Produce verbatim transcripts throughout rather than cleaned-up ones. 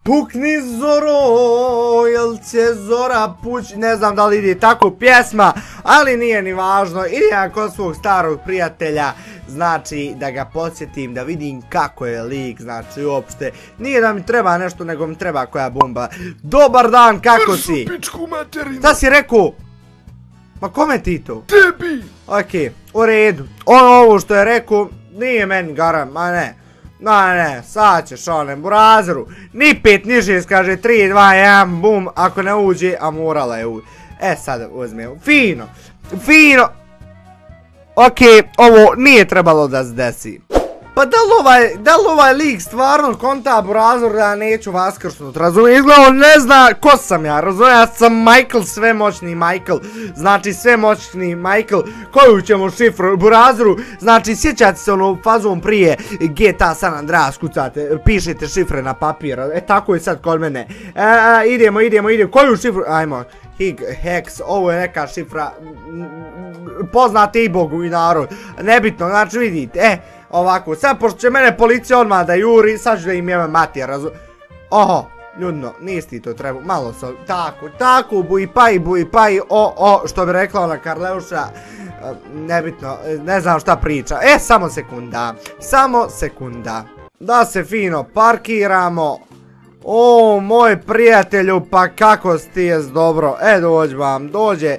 Pukni Zoro, jel će Zora puć, ne znam da li ide tako pjesma, ali nije ni važno, idem kod svog starog prijatelja, znači da ga podsjetim, da vidim kako je lik, znači uopšte, nije da mi treba nešto, nego mi treba koja bomba. Dobar dan, kako si? Šta si rekao? Ma kome ti to? Tebi! Okej, u redu, ono ovo što je rekao, nije meni garan, ma ne. Ma ne, sad ćeš onem burazeru, ni pet, ni šest, kaže tri, dva, jedan, bum, ako ne uđe, a morala je uđe. E sad uzmemo, fino, fino. Okej, ovo nije trebalo da se desi. Pa da li ovaj, da li ovaj lik stvarno konta burazeru da ja neću vaskrsnut, razumijem, izgleda on ne zna ko sam ja, razumijem, ja sam Michael, svemoćni Michael, znači svemoćni Michael, koju ćemo šifru burazeru, znači sjećate se ono fazom prije G T A San Andreas, kucate, pišete šifre na papir, e tako je sad kod mene, e, e, idemo, idemo, idemo, koju šifru, ajmo, Hig, Hex, ovo je neka šifra, poznate i Bogu i narod, nebitno, znači vidite, e, ovako, sad pošto će mene policija odmah da juri, sad ću da im jebe mati, razum... Oho, ljudno, nisi ti to treba, malo sam, tako, tako, buj paj, buj paj, o, o, što bi rekla ona Karleuša, nebitno, ne znam šta priča, e, samo sekunda, samo sekunda, da se fino parkiramo, o, moj prijatelju, pa kako si ti jes dobro, e, dođi vam, dođe,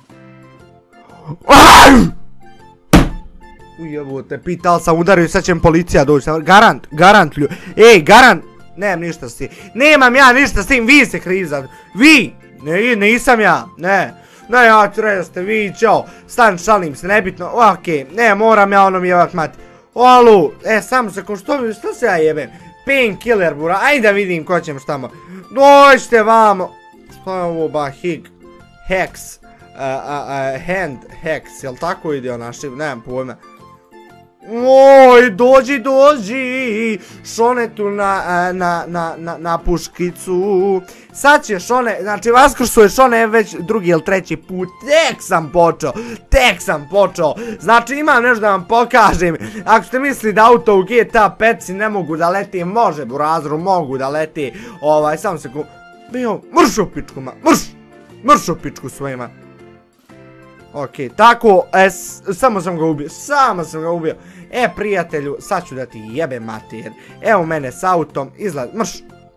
ujebote, pitao sam, udario, sad će mi policija doći, garant, garant lju, ej, garant, nemam ništa s tim, nemam ja ništa s tim, vi ste krivi za, vi, ne, nisam ja, ne, ne, ja ću reći da ste vi, čao, stan, šalim se, nebitno, okej, ne, moram ja ono jebat mati, olu, e, samo se, ko što, što se ja jebem, painkiller bura, ajde da vidim ko ćemo šta mo, dođite vamo, šta je ovo ba, hig, hex, hand, hex, jel tako ide ona šiv, nemam pojma. Oj, dođi, dođi, Šone tu na, na, na, na, na puškicu. Sad će Šone, znači vaskrsuje Šone već drugi ili treći put, tek sam počeo, tek sam počeo. Znači imam nešto da vam pokažem, ako ste mislili da auto u G T A pet ne mogu da leti, može burazeru, mogu da leti, ovaj, samo se ku... Bio, mrš u pičku, ma, mrš, mrš u pičku svojima. Okej, tako, samo sam ga ubio, samo sam ga ubio. E, prijatelju, sad ću da ti jebem mater. Evo mene s autom, izgled, mrš.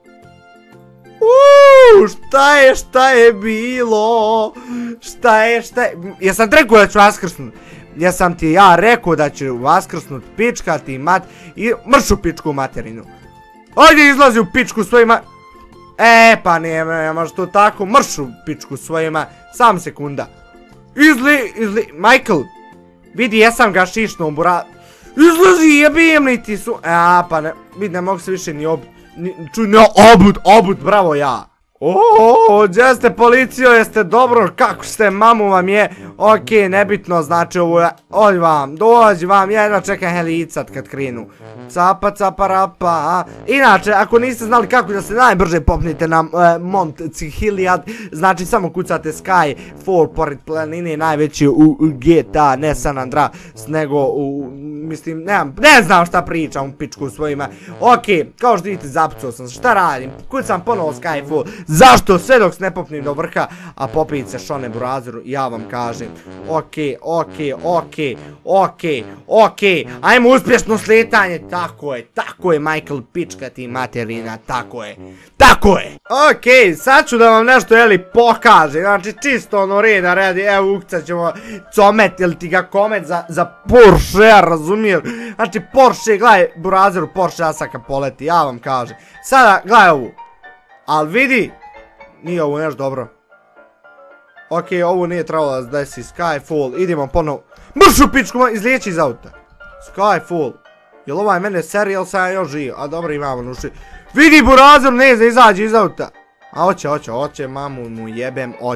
Uuuu, šta je, šta je bilo? Šta je, šta je? Jesam ti rekao da ću vaskrsnut? Jesam ti ja rekao da ću vaskrsnut, pička ti mat, i mrš u pičku materinu. Ajde, izlazi u pičku svojima. E, pa ne, može to tako, mrš u pičku svojima, sam sekunda. Izli, izli, Michael, vidi, jesam ga šišnom, bura, izlazi, jebijem li ti su, a pa ne, vidi, ne mogu se više ni ob, čuj, ne, obud, obud, bravo ja. Oooo, gdje ste policijo, jeste dobro, kako ste, mamu vam je, okej, nebitno, znači ovo je, oj vam, dođi vam, ja jedva čekam helicat kad krenu, capa, capa, rapa, inače, ako niste znali kako da se najbrže popnite na Mont Cihiliad, znači samo kucate Skyfall pored planine, najveći u G T A, ne San Andreas, nego u, mislim, ne znam šta pričam u pičku svojima, okej, kao što vidite, zapucao sam se, šta radim, kucam ponovo Skyfall. Zašto? Sve dok se ne popnim do vrha, a popit se Šone burazeru, ja vam kažem. Okej, okej, okej, okej, okej, ajmo uspješno sletanje, tako je, tako je Michael, pička ti materina, tako je, tako je. Okej, sad ću da vam nešto, jeli, pokažem, znači čisto ono reda redi, evo ukcat ćemo comet, jel ti ga komet za Porsche, razumijem, znači Porsche, gledaj burazeru, Porsche Asaka poleti, ja vam kažem. Sada, gledaj ovu. Al vidi, nije ovo nešto dobro. Okej, ovo nije trebalo da se desi, Skyfall, idemo ponovo. Mrš u pičku, izliječi iz auta. Skyfall, jel ovaj mene seri, jel sam ja još živ? A dobro, imamo nuši. Vidi burazer, ne zna, izađi iz auta. A oće, oće, oće, mamu mu jebem, oće.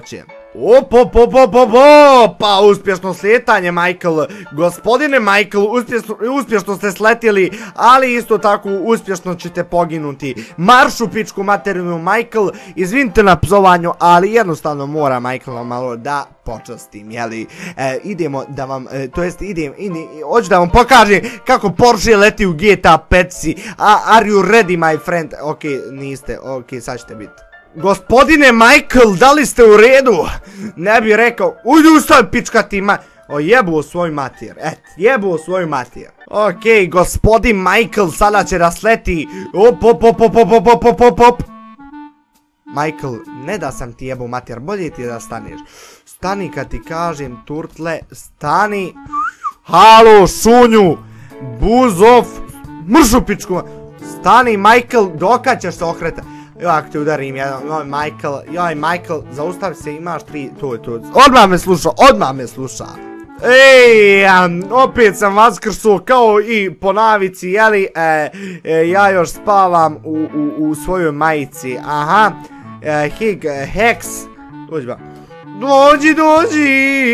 Op, op, op, op, op, pa uspješno slijetanje, Michael. Gospodine Michael, uspješno, uspješno ste sletjeli, ali isto tako uspješno ćete poginuti. Marš u pičku materinu, Michael. Izvinite na psovanju, ali jednostavno mora Michael malo da počastim, jeli. E, idemo da vam, e, to jest idem, idem, hoću da vam pokažem kako Porsche leti u G T A pet. A, are you ready, my friend? Ok, niste, ok, sad ćete biti. Gospodine Michael, da li ste u redu? Ne bi rekao, ujdi ustavi pička ti ma... O, jebuo svoj mater, et, jebuo svoj mater. Okej, gospodin Michael sada će da sleti. Op, op, op, op, op, op, op, op, op. Michael, ne da sam ti jebuo mater, bolje ti da staneš. Stani kad ti kažem, turtle, stani. Halo, šunju, buzov, mršu pičku ma... Stani, Michael, dokad ćeš se okretati? Joj, ako te udarim jedan, joj, Michael, joj, Michael, zaustavi se, imaš tri, to je to. Odmah me sluša, odmah me sluša. Ej, um, opet sam vaskrsuo kao i po navici, jeli, e, e, ja još spavam u, u, u svojoj majici, aha, e, Hig, e, Hex, dođi ba, dođi, dođi,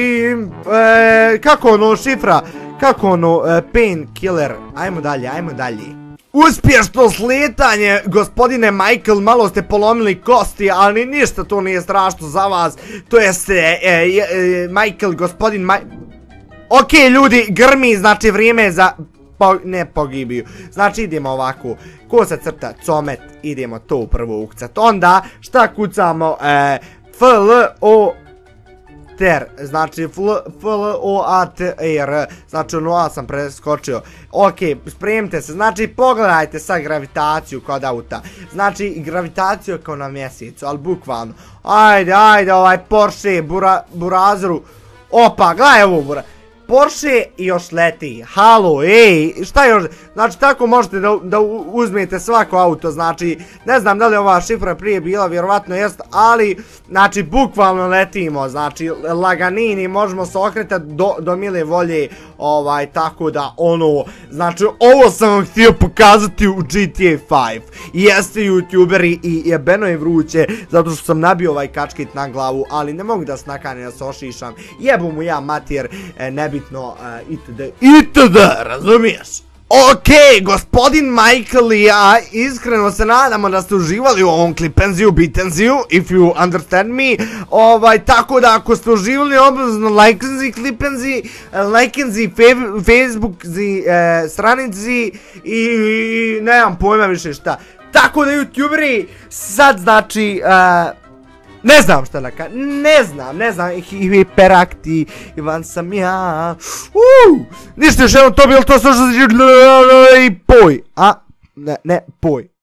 e, kako ono šifra, kako ono, e, painkiller, ajmo dalje, ajmo dalje. Uspješno slijetanje, gospodine Michael, malo ste polomili kosti, ali ništa to nije strašno za vas. To jest, e, e, e, Michael, gospodin Ma... Ok, ljudi, grmi, znači vrijeme je za... Po, ne pogibiju. Znači idemo ovako, ko se crta, comet, idemo to prvo ukcat. Onda, šta kucamo, e, F L O... Ter, znači F L O A T R, znači ono A sam preskočio. Ok, spremite se, znači pogledajte sad gravitaciju kod auta. Znači gravitaciju kao na mjesecu, ali bukvalno. Ajde, ajde, ovaj Porsche, bura, burazeru. Opa, gledaj ovo bura. Porsche još leti, halo, ej, šta još, znači tako možete da, da uzmete svako auto, znači, ne znam da li ova šifra prije bila, vjerovatno jest, ali, znači, bukvalno letimo, znači, laganini, možemo se okretati do, do mile volje, ovaj, tako da, ono, znači, ovo sam vam htio pokazati u G T A pet, jeste youtuberi i jebeno je vruće, zato što sam nabio ovaj kačkit na glavu, ali ne mogu da snakanim da se ošišam, jebu mu ja mater, ne bi bitno, uh, itd. itd. Razumiješ? Okej, gospodin Michael i ja iskreno se nadamo da ste uživali u ovom klipenziju, bitenziju, if you understand me. Ovaj, tako da ako ste uživali, obrazno lajkenzi, klipenzi, lajkenzi, facebookzi, e, stranici i, i nemam pojma više šta. Tako da youtuberi sad znači... Uh, Ne znam šta da kažem, ne znam, ne znam, hiperaktivan sam ja. Uuu, ništa još jednom to bilo to što se... i poj, a, ne, ne, poj.